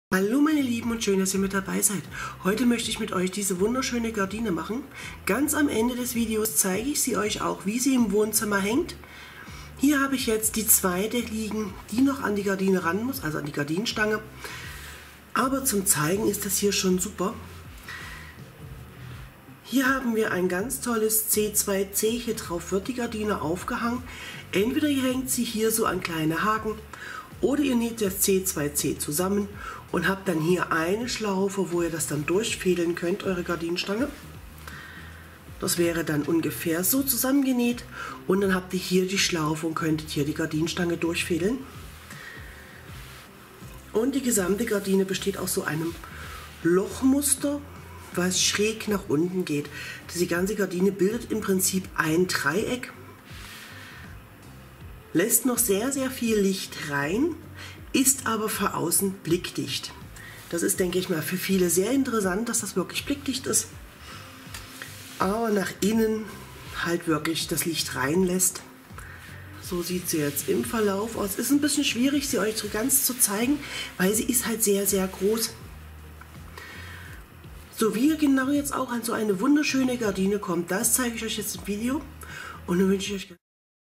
Hallo meine Lieben und schön, dass ihr mit dabei seid. Heute möchte ich mit euch diese wunderschöne Gardine machen. Ganz am Ende des Videos zeige ich sie euch auch, wie sie im Wohnzimmer hängt. Hier habe ich jetzt die zweite liegen, die noch an die Gardine ran muss, also an die Gardinenstange. Aber zum Zeigen ist das hier schon super. Hier haben wir ein ganz tolles C2C, hier drauf wird die Gardine aufgehangen. Entweder ihr hängt sie hier so an kleine Haken oder ihr näht das C2C zusammen und habt dann hier eine Schlaufe, wo ihr das dann durchfädeln könnt, eure Gardinenstange. Das wäre dann ungefähr so zusammengenäht und dann habt ihr hier die Schlaufe und könntet hier die Gardinenstange durchfädeln. Und die gesamte Gardine besteht aus so einem Lochmuster, was schräg nach unten geht. Diese ganze Gardine bildet im Prinzip ein Dreieck. Lässt noch sehr, sehr viel Licht rein, ist aber von außen blickdicht. Das ist, denke ich mal, für viele sehr interessant, dass das wirklich blickdicht ist. Aber nach innen halt wirklich das Licht reinlässt. So sieht sie jetzt im Verlauf aus. Ist ein bisschen schwierig, sie euch so ganz zu zeigen, weil sie ist halt sehr, sehr groß. So wie ihr genau jetzt auch an so eine wunderschöne Gardine kommt, das zeige ich euch jetzt im Video. Und dann wünsche ich euch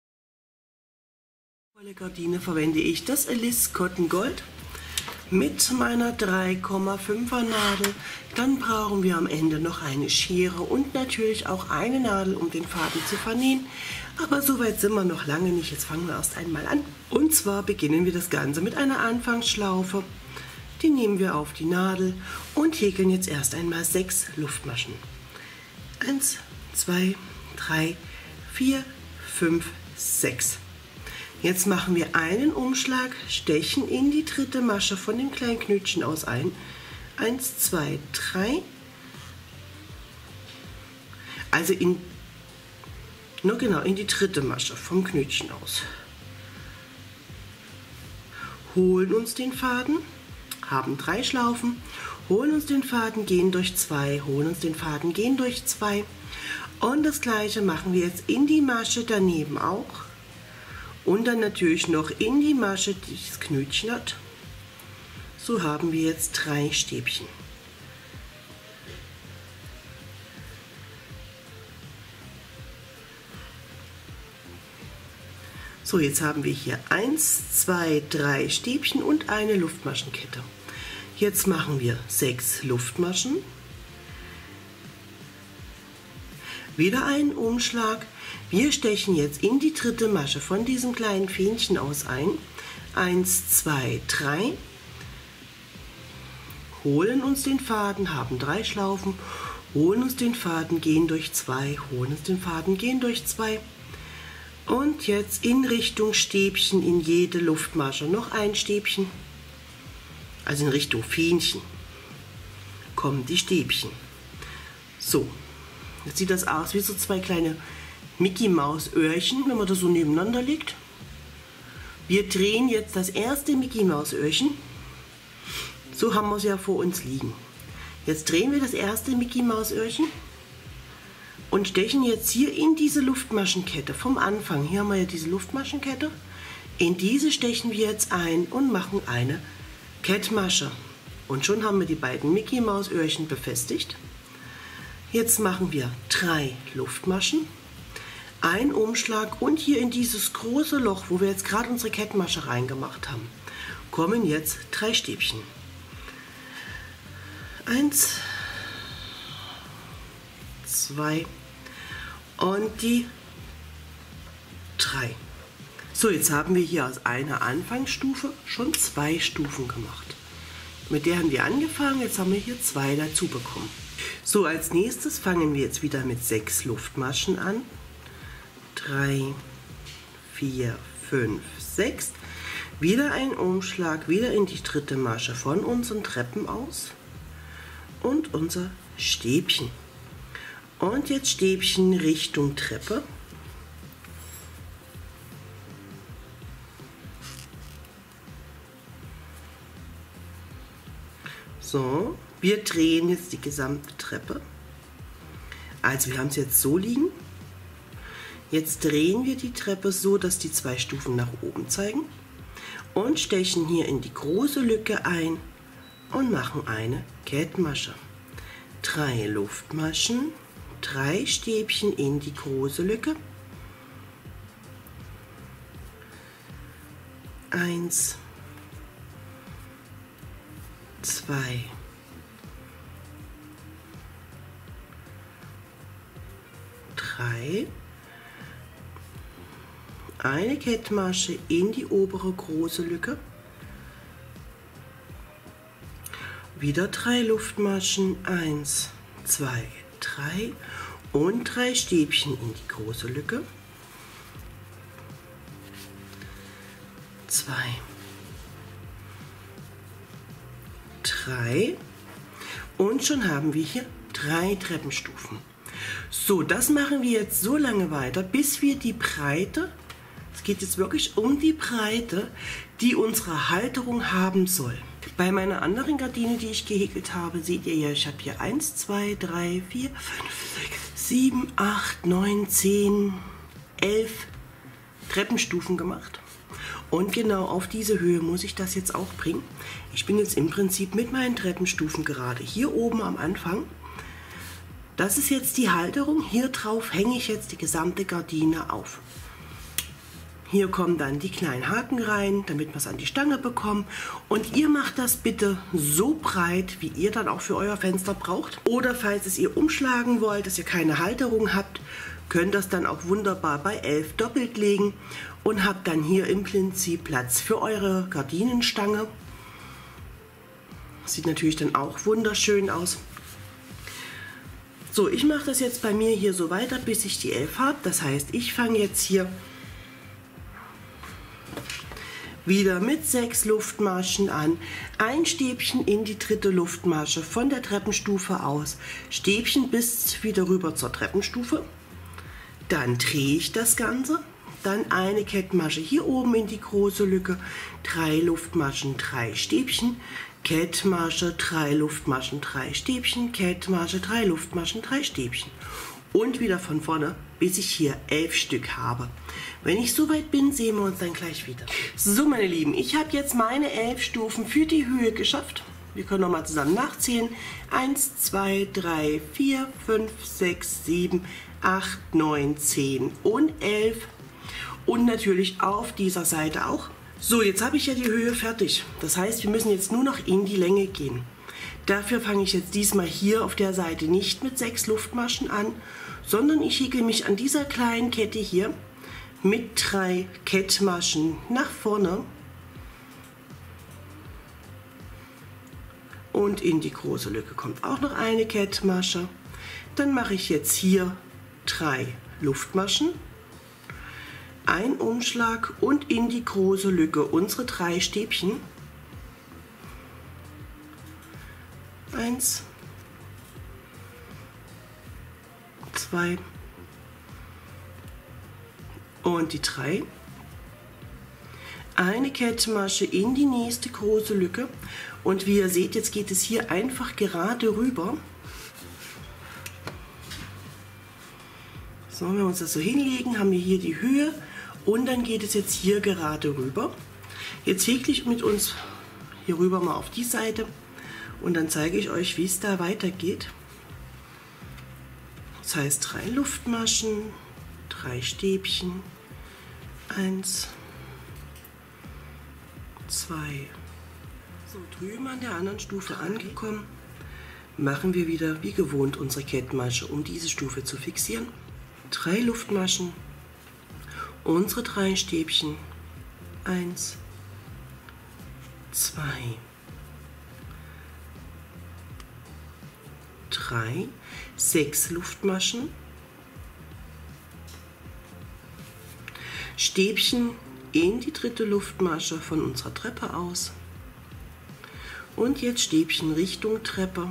Gardine verwende ich das Alice Cotton Gold mit meiner 3,5er Nadel. Dann brauchen wir am Ende noch eine Schere und natürlich auch eine Nadel, um den Faden zu vernähen. Aber so weit sind wir noch lange nicht. Jetzt fangen wir erst einmal an. Und zwar beginnen wir das Ganze mit einer Anfangsschlaufe. Die nehmen wir auf die Nadel und häkeln jetzt erst einmal 6 Luftmaschen. 1, 2, 3, 4, 5, 6. Jetzt machen wir einen Umschlag, stechen in die dritte Masche von dem kleinen Knötchen aus ein. 1, 2, 3. Also in die dritte Masche vom Knötchen aus. Holen uns den Faden, haben 3 Schlaufen, holen uns den Faden, gehen durch 2, holen uns den Faden, gehen durch 2. Und das gleiche machen wir jetzt in die Masche daneben auch. Und dann natürlich noch in die Masche, die das Knötchen hat. So haben wir jetzt 3 Stäbchen. So, jetzt haben wir hier 1, 2, 3 Stäbchen und eine Luftmaschenkette. Jetzt machen wir 6 Luftmaschen. Wieder einen Umschlag. Wir stechen jetzt in die dritte Masche von diesem kleinen Fähnchen aus ein. 1, 2, 3. Holen uns den Faden, haben 3 Schlaufen, holen uns den Faden, gehen durch 2, holen uns den Faden, gehen durch 2. Und jetzt in Richtung Stäbchen in jede Luftmasche noch ein Stäbchen. Also in Richtung Fähnchen kommen die Stäbchen. So, jetzt sieht das aus wie so 2 kleine Mickey Maus Öhrchen, wenn man das so nebeneinander legt. Wir drehen jetzt das erste Mickey Maus Öhrchen. So haben wir es ja vor uns liegen. Jetzt drehen wir das erste Mickey Maus Öhrchen und stechen jetzt hier in diese Luftmaschenkette vom Anfang. Hier haben wir ja diese Luftmaschenkette. In diese stechen wir jetzt ein und machen eine Kettmasche. Und schon haben wir die beiden Mickey Maus Öhrchen befestigt. Jetzt machen wir 3 Luftmaschen. Ein Umschlag und hier in dieses große Loch, wo wir jetzt gerade unsere Kettmasche reingemacht haben, kommen jetzt 3 Stäbchen. 1, 2 und die 3. So, jetzt haben wir hier aus einer Anfangsstufe schon 2 Stufen gemacht. Mit der haben wir angefangen, jetzt haben wir hier 2 dazu bekommen. So, als nächstes fangen wir jetzt wieder mit 6 Luftmaschen an. 3, 4, 5, 6. Wieder ein Umschlag, wieder in die dritte Masche von unseren Treppen aus. Und unser Stäbchen. Und jetzt Stäbchen Richtung Treppe. So, wir drehen jetzt die gesamte Treppe. Also wir haben es jetzt so liegen. Jetzt drehen wir die Treppe so, dass die 2 Stufen nach oben zeigen und stechen hier in die große Lücke ein und machen eine Kettmasche. 3 Luftmaschen, 3 Stäbchen in die große Lücke. 1, 2, 3, eine Kettmasche in die obere große Lücke, wieder 3 Luftmaschen, 1, 2, 3 und 3 Stäbchen in die große Lücke, 2, 3 und schon haben wir hier 3 Treppenstufen. So, das machen wir jetzt so lange weiter, bis wir die Breite, es geht jetzt wirklich um die Breite, die unsere Halterung haben soll. Bei meiner anderen Gardine, die ich gehäkelt habe, seht ihr ja, ich habe hier 1, 2, 3, 4, 5, 6, 7, 8, 9, 10, 11 Treppenstufen gemacht. Und genau auf diese Höhe muss ich das jetzt auch bringen. Ich bin jetzt im Prinzip mit meinen Treppenstufen gerade hier oben am Anfang. Das ist jetzt die Halterung. Hier drauf hänge ich jetzt die gesamte Gardine auf. Hier kommen dann die kleinen Haken rein, damit wir es an die Stange bekommen. Und ihr macht das bitte so breit, wie ihr dann auch für euer Fenster braucht. Oder falls es ihr umschlagen wollt, dass ihr keine Halterung habt, könnt das dann auch wunderbar bei 11 doppelt legen und habt dann hier im Prinzip Platz für eure Gardinenstange. Sieht natürlich dann auch wunderschön aus. So, ich mache das jetzt bei mir hier so weiter, bis ich die 11 habe. Das heißt, ich fange jetzt hier wieder mit 6 Luftmaschen an. Ein Stäbchen in die dritte Luftmasche von der Treppenstufe aus. Stäbchen bis wieder rüber zur Treppenstufe. Dann drehe ich das Ganze. Dann eine Kettmasche hier oben in die große Lücke. 3 Luftmaschen, 3 Stäbchen. Kettmasche, 3 Luftmaschen, 3 Stäbchen. Kettmasche, 3 Luftmaschen, 3 Stäbchen. Und wieder von vorne, bis ich hier 11 Stück habe. Wenn ich soweit bin, sehen wir uns dann gleich wieder. So, meine Lieben, ich habe jetzt meine 11 Stufen für die Höhe geschafft. Wir können nochmal zusammen nachzählen. 1, 2, 3, 4, 5, 6, 7, 8, 9, 10 und 11. Und natürlich auf dieser Seite auch. So, jetzt habe ich ja die Höhe fertig. Das heißt, wir müssen jetzt nur noch in die Länge gehen. Dafür fange ich jetzt diesmal hier auf der Seite nicht mit 6 Luftmaschen an, sondern ich häkle mich an dieser kleinen Kette hier mit 3 Kettmaschen nach vorne und in die große Lücke kommt auch noch eine Kettmasche. Dann mache ich jetzt hier 3 Luftmaschen, ein Umschlag und in die große Lücke unsere 3 Stäbchen. 1, 2 und die 3. Eine Kettmasche in die nächste große Lücke und wie ihr seht, jetzt geht es hier einfach gerade rüber. So, wenn wir uns das so hinlegen, haben wir hier die Höhe und dann geht es jetzt hier gerade rüber. Jetzt häkle ich mit uns hier rüber mal auf die Seite. Und dann zeige ich euch, wie es da weitergeht. Das heißt 3 Luftmaschen, 3 Stäbchen, 1, 2. So, drüben an der anderen Stufe angekommen, machen wir wieder wie gewohnt unsere Kettmasche, um diese Stufe zu fixieren. 3 Luftmaschen, unsere 3 Stäbchen, 1, 2, 3, 6 Luftmaschen, Stäbchen in die dritte Luftmasche von unserer Treppe aus und jetzt Stäbchen Richtung Treppe.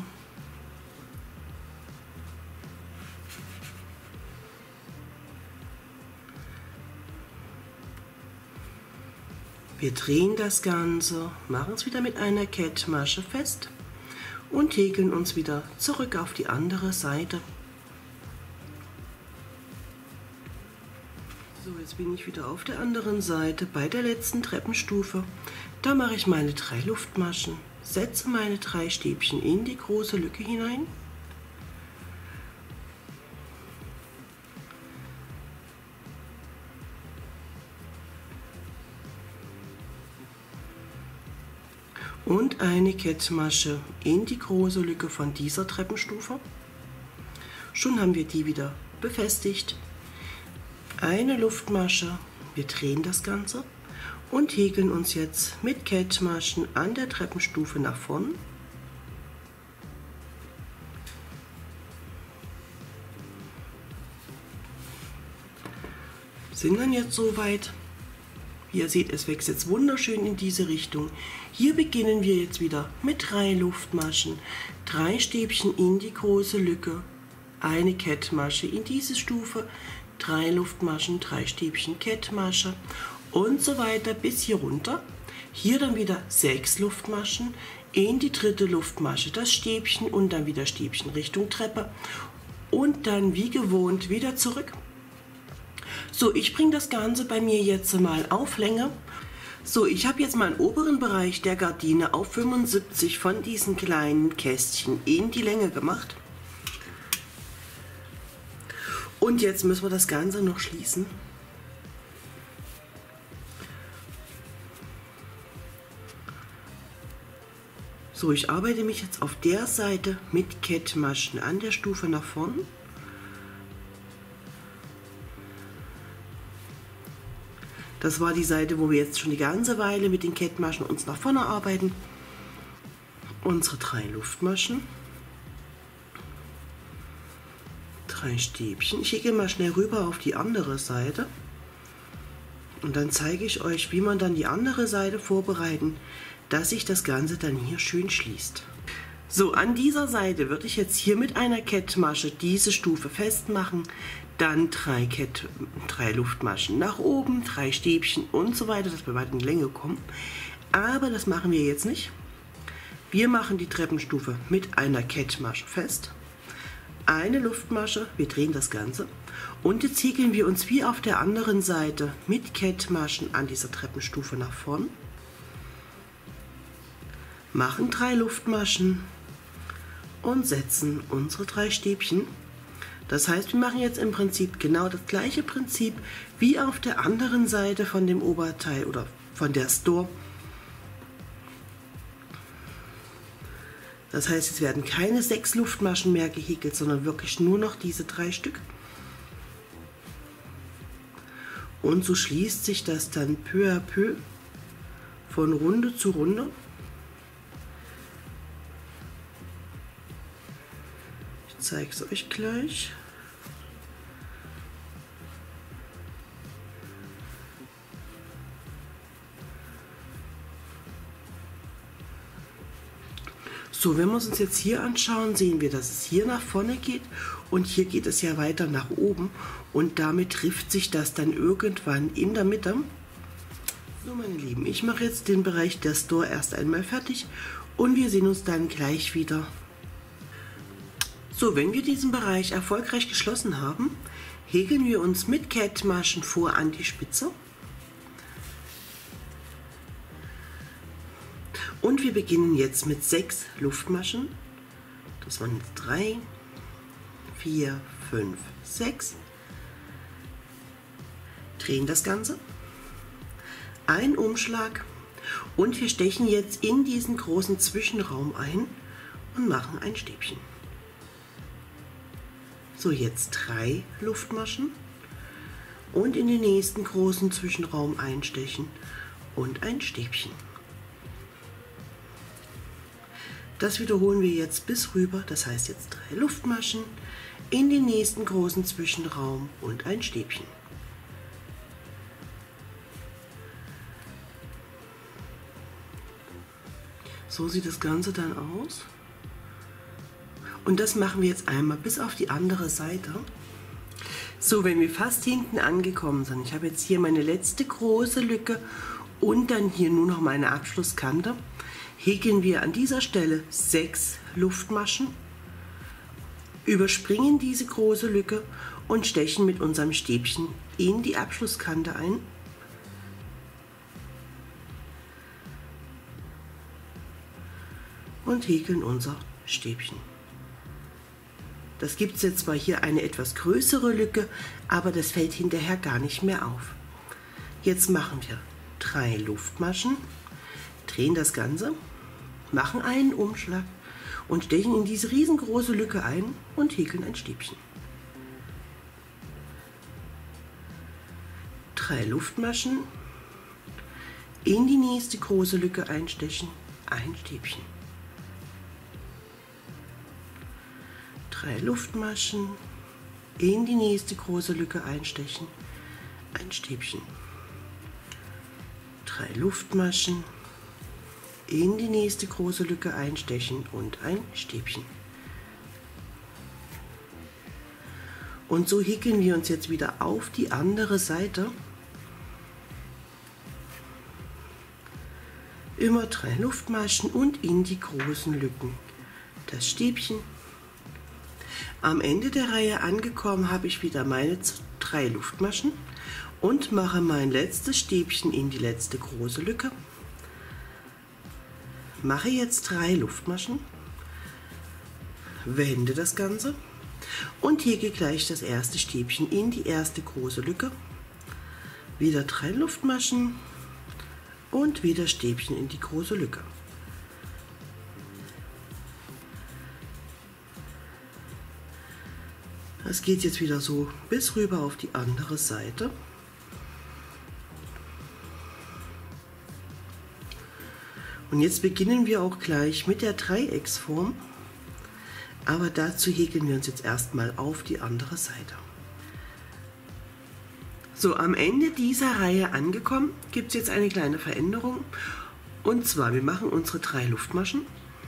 Wir drehen das Ganze, machen es wieder mit einer Kettmasche fest und häkeln uns wieder zurück auf die andere Seite. So, jetzt bin ich wieder auf der anderen Seite bei der letzten Treppenstufe. Da mache ich meine 3 Luftmaschen, setze meine 3 Stäbchen in die große Lücke hinein. Und eine Kettmasche in die große Lücke von dieser Treppenstufe. Schon haben wir die wieder befestigt. Eine Luftmasche, wir drehen das Ganze und häkeln uns jetzt mit Kettmaschen an der Treppenstufe nach vorn. Sind dann jetzt soweit. Wie ihr seht, es wächst jetzt wunderschön in diese Richtung. Hier beginnen wir jetzt wieder mit 3 Luftmaschen, 3 Stäbchen in die große Lücke, eine Kettmasche in diese Stufe, 3 Luftmaschen, 3 Stäbchen Kettmasche und so weiter bis hier runter. Hier dann wieder 6 Luftmaschen, in die dritte Luftmasche das Stäbchen und dann wieder Stäbchen Richtung Treppe und dann wie gewohnt wieder zurück. So, ich bringe das Ganze bei mir jetzt mal auf Länge. So, ich habe jetzt meinen oberen Bereich der Gardine auf 75 von diesen kleinen Kästchen in die Länge gemacht. Und jetzt müssen wir das Ganze noch schließen. So, ich arbeite mich jetzt auf der Seite mit Kettmaschen an der Stufe nach vorn. Das war die Seite, wo wir jetzt schon die ganze Weile mit den Kettmaschen uns nach vorne arbeiten. Unsere 3 Luftmaschen, 3 Stäbchen. Ich gehe mal schnell rüber auf die andere Seite und dann zeige ich euch, wie man dann die andere Seite vorbereiten, dass sich das Ganze dann hier schön schließt. So, an dieser Seite würde ich jetzt hier mit einer Kettmasche diese Stufe festmachen, dann 3 Luftmaschen nach oben, 3 Stäbchen und so weiter, dass wir weiter in die Länge kommen. Aber das machen wir jetzt nicht. Wir machen die Treppenstufe mit einer Kettmasche fest, eine Luftmasche, wir drehen das Ganze und jetzt häkeln wir uns wie auf der anderen Seite mit Kettmaschen an dieser Treppenstufe nach vorn, machen 3 Luftmaschen und setzen unsere 3 Stäbchen. Das heißt, wir machen jetzt im Prinzip genau das gleiche Prinzip wie auf der anderen Seite von dem Oberteil oder von der Store. Das heißt, es werden keine 6 Luftmaschen mehr gehäkelt, sondern wirklich nur noch diese 3 Stück. Und so schließt sich das dann peu à peu von Runde zu Runde. Ich zeige es euch gleich. So, wenn wir es uns jetzt hier anschauen, sehen wir, dass es hier nach vorne geht und hier geht es ja weiter nach oben und damit trifft sich das dann irgendwann in der Mitte. So, meine Lieben, ich mache jetzt den Bereich der Store erst einmal fertig und wir sehen uns dann gleich wieder. So, wenn wir diesen Bereich erfolgreich geschlossen haben, häkeln wir uns mit Kettmaschen vor an die Spitze. Und wir beginnen jetzt mit 6 Luftmaschen. Das waren jetzt 3, 4, 5, 6. Drehen das Ganze. Ein Umschlag. Und wir stechen jetzt in diesen großen Zwischenraum ein und machen ein Stäbchen. So, jetzt 3 Luftmaschen. Und in den nächsten großen Zwischenraum einstechen und ein Stäbchen. Das wiederholen wir jetzt bis rüber, das heißt jetzt 3 Luftmaschen, in den nächsten großen Zwischenraum und ein Stäbchen. So sieht das Ganze dann aus. Und das machen wir jetzt einmal bis auf die andere Seite. So, wenn wir fast hinten angekommen sind, ich habe jetzt hier meine letzte große Lücke und dann hier nur noch meine Abschlusskante, häkeln wir an dieser Stelle 6 Luftmaschen, überspringen diese große Lücke und stechen mit unserem Stäbchen in die Abschlusskante ein. und häkeln unser Stäbchen. Das gibt es jetzt zwar hier eine etwas größere Lücke, aber das fällt hinterher gar nicht mehr auf. Jetzt machen wir 3 Luftmaschen, drehen das Ganze, machen einen Umschlag und stechen in diese riesengroße Lücke ein und häkeln ein Stäbchen. 3 Luftmaschen, in die nächste große Lücke einstechen, ein Stäbchen. 3 Luftmaschen, in die nächste große Lücke einstechen, ein Stäbchen. 3 Luftmaschen, in die nächste große Lücke einstechen und ein Stäbchen. Und so häkeln wir uns jetzt wieder auf die andere Seite. Immer 3 Luftmaschen und in die großen Lücken das Stäbchen. Am Ende der Reihe angekommen habe ich wieder meine 3 Luftmaschen und mache mein letztes Stäbchen in die letzte große Lücke. Mache jetzt 3 Luftmaschen, wende das Ganze und häkel gleich das erste Stäbchen in die erste große Lücke. Wieder 3 Luftmaschen und wieder Stäbchen in die große Lücke. Das geht jetzt wieder so bis rüber auf die andere Seite. Und jetzt beginnen wir auch gleich mit der Dreiecksform, aber dazu häkeln wir uns jetzt erstmal auf die andere Seite. So, am Ende dieser Reihe angekommen, gibt es jetzt eine kleine Veränderung. Und zwar, wir machen unsere 3 Luftmaschen,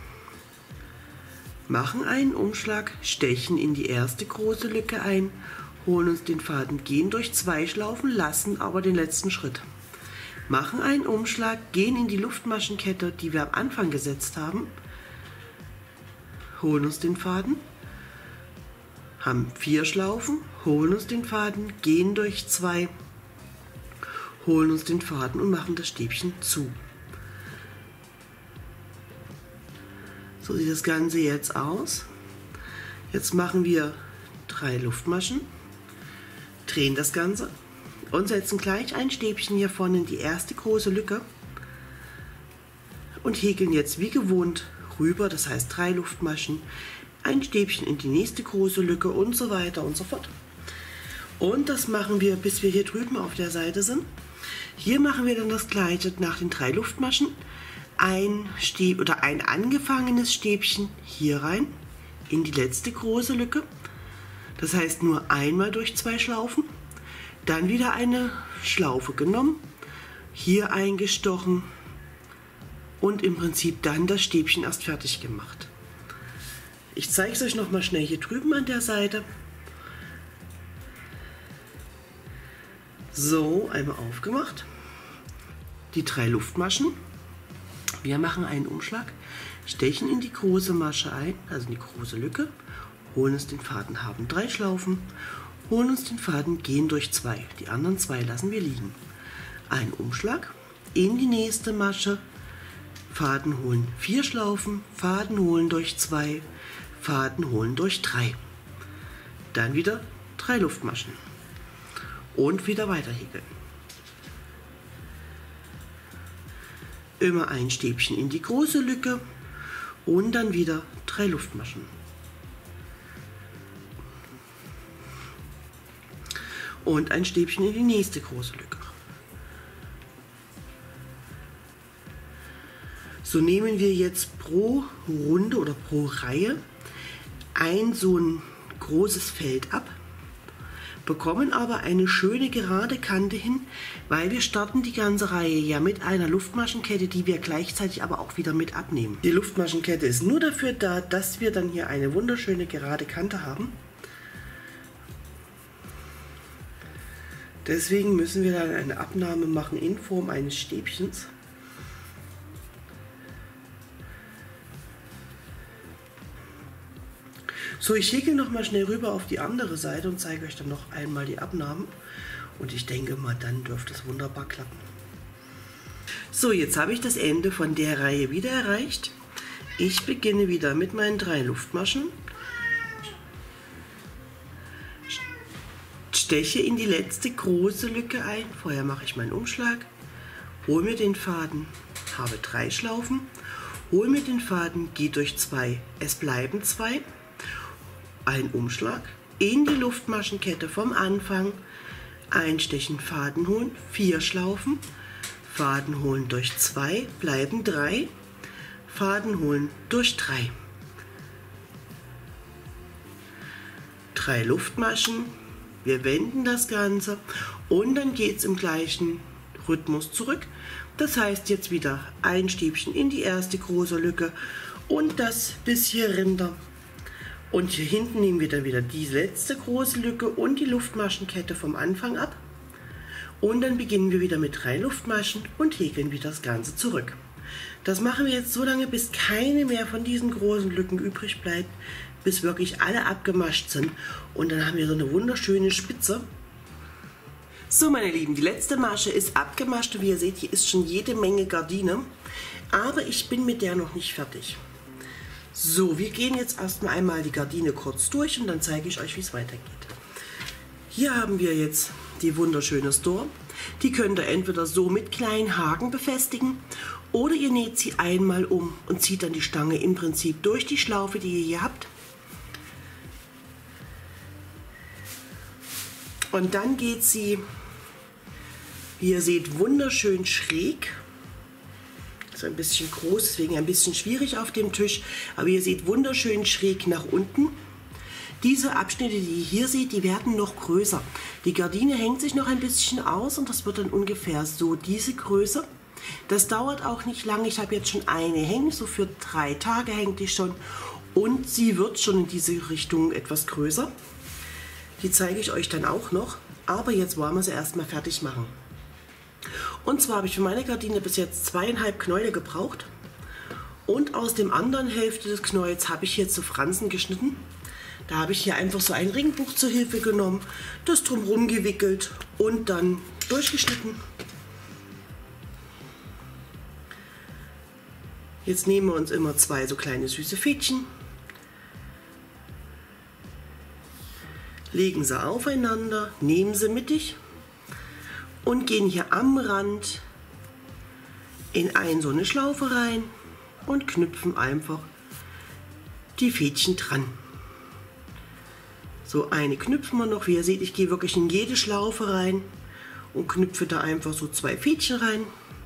machen einen Umschlag, stechen in die erste große Lücke ein, holen uns den Faden, gehen durch 2 Schlaufen, lassen aber den letzten Schritt. Machen einen Umschlag, gehen in die Luftmaschenkette, die wir am Anfang gesetzt haben, holen uns den Faden, haben 4 Schlaufen, holen uns den Faden, gehen durch 2, holen uns den Faden und machen das Stäbchen zu. So sieht das Ganze jetzt aus. Jetzt machen wir 3 Luftmaschen, drehen das Ganze und setzen gleich ein Stäbchen hier vorne in die erste große Lücke und häkeln jetzt wie gewohnt rüber, das heißt 3 Luftmaschen, ein Stäbchen in die nächste große Lücke und so weiter und so fort. Und das machen wir, bis wir hier drüben auf der Seite sind. Hier machen wir dann das gleiche nach den 3 Luftmaschen. Ein angefangenes Stäbchen hier rein in die letzte große Lücke. Das heißt nur einmal durch 2 Schlaufen. Dann wieder eine Schlaufe genommen, hier eingestochen und im Prinzip dann das Stäbchen erst fertig gemacht. Ich zeige es euch noch mal schnell hier drüben an der Seite. So, einmal aufgemacht. Die 3 Luftmaschen. Wir machen einen Umschlag, stechen in die große Masche ein, also in die große Lücke, holen uns den Faden, haben 3 Schlaufen, holen uns den Faden, gehen durch 2. Die anderen 2 lassen wir liegen. Ein Umschlag, in die nächste Masche, Faden holen, 4 Schlaufen, Faden holen durch 2, Faden holen durch 3. Dann wieder 3 Luftmaschen und wieder weiter häkeln. Immer ein Stäbchen in die große Lücke und dann wieder 3 Luftmaschen. Und ein Stäbchen in die nächste große Lücke. So nehmen wir jetzt pro Runde oder pro Reihe so ein großes Feld ab, bekommen aber eine schöne gerade Kante hin, weil wir starten die ganze Reihe ja mit einer Luftmaschenkette, die wir gleichzeitig aber auch wieder mit abnehmen. Die Luftmaschenkette ist nur dafür da, dass wir dann hier eine wunderschöne gerade Kante haben. Deswegen müssen wir dann eine Abnahme machen in Form eines Stäbchens. So, ich häkel noch mal schnell rüber auf die andere Seite und zeige euch dann noch einmal die Abnahmen. Und ich denke mal, dann dürfte es wunderbar klappen. So, jetzt habe ich das Ende von der Reihe wieder erreicht. Ich beginne wieder mit meinen 3 Luftmaschen, steche in die letzte große Lücke ein, vorher mache ich meinen Umschlag, hole mir den Faden, habe 3 Schlaufen, hole mir den Faden, gehe durch 2, es bleiben 2, ein Umschlag, in die Luftmaschenkette vom Anfang, einstechen, Faden holen, 4 Schlaufen, Faden holen durch 2, bleiben 3, Faden holen durch 3. 3 Luftmaschen, wir wenden das Ganze und dann geht es im gleichen Rhythmus zurück. Das heißt jetzt wieder ein Stäbchen in die erste große Lücke und das bis hier runter. Und hier hinten nehmen wir dann wieder die letzte große Lücke und die Luftmaschenkette vom Anfang ab. Und dann beginnen wir wieder mit 3 Luftmaschen und häkeln wieder das Ganze zurück. Das machen wir jetzt so lange, bis keine mehr von diesen großen Lücken übrig bleibt, bis wirklich alle abgemascht sind. Und dann haben wir so eine wunderschöne Spitze. So meine Lieben, die letzte Masche ist abgemascht und wie ihr seht, hier ist schon jede Menge Gardine. Aber ich bin mit der noch nicht fertig. So, wir gehen jetzt erstmal einmal die Gardine kurz durch und dann zeige ich euch, wie es weitergeht. Hier haben wir jetzt die wunderschöne Store. Die könnt ihr entweder so mit kleinen Haken befestigen oder ihr näht sie einmal um und zieht dann die Stange im Prinzip durch die Schlaufe, die ihr hier habt. Und dann geht sie, wie ihr seht, wunderschön schräg. Das ist ein bisschen groß, deswegen ein bisschen schwierig auf dem Tisch. Aber ihr seht wunderschön schräg nach unten. Diese Abschnitte, die ihr hier seht, die werden noch größer. Die Gardine hängt sich noch ein bisschen aus und das wird dann ungefähr so diese Größe. Das dauert auch nicht lange. Ich habe jetzt schon eine hängen, so für 3 Tage hängt die schon. Und sie wird schon in diese Richtung etwas größer. Die zeige ich euch dann auch noch. Aber jetzt wollen wir sie erstmal fertig machen. Und zwar habe ich für meine Gardine bis jetzt 2,5 Knäule gebraucht. Und aus dem anderen Hälfte des Knäuels habe ich jetzt so Fransen geschnitten. Da habe ich hier einfach so ein Ringbuch zur Hilfe genommen, das drumherum gewickelt und dann durchgeschnitten. Jetzt nehmen wir uns immer 2 so kleine süße Fädchen, legen sie aufeinander, nehmen sie mittig und gehen hier am Rand in so eine Schlaufe rein und knüpfen einfach die Fädchen dran. So, eine knüpfen wir noch. Wie ihr seht, ich gehe wirklich in jede Schlaufe rein und knüpfe da einfach so 2 Fädchen rein.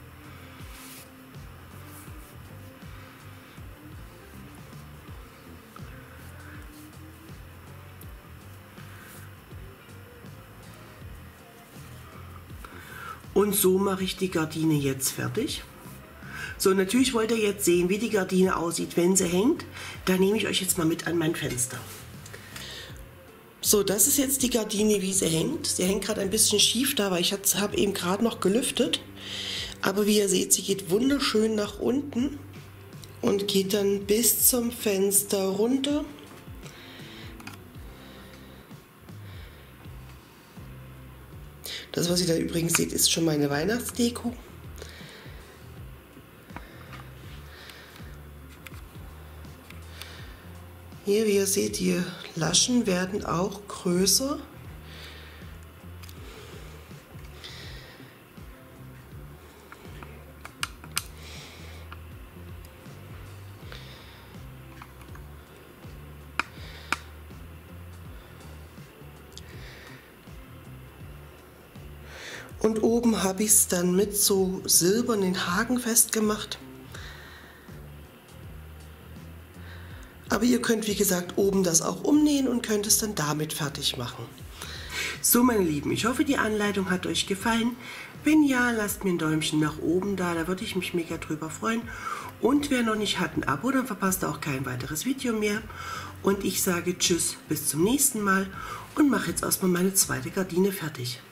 Und so mache ich die Gardine jetzt fertig. So, natürlich wollt ihr jetzt sehen, wie die Gardine aussieht, wenn sie hängt. Da nehme ich euch jetzt mal mit an mein Fenster. So, das ist jetzt die Gardine, wie sie hängt. Sie hängt gerade ein bisschen schief da, weil ich habe eben gerade noch gelüftet. Aber wie ihr seht, sie geht wunderschön nach unten und geht dann bis zum Fenster runter. Das, was ihr da übrigens seht, ist schon meine Weihnachtsdeko. Hier, wie ihr seht, die Laschen werden auch größer. Und oben habe ich es dann mit so silbernen Haken festgemacht. Aber ihr könnt, wie gesagt, oben das auch umnähen und könnt es dann damit fertig machen. So, meine Lieben, ich hoffe, die Anleitung hat euch gefallen. Wenn ja, lasst mir ein Däumchen nach oben da, da würde ich mich mega drüber freuen. Und wer noch nicht hat, ein Abo, dann verpasst ihr auch kein weiteres Video mehr. Und ich sage Tschüss, bis zum nächsten Mal und mache jetzt erstmal meine zweite Gardine fertig.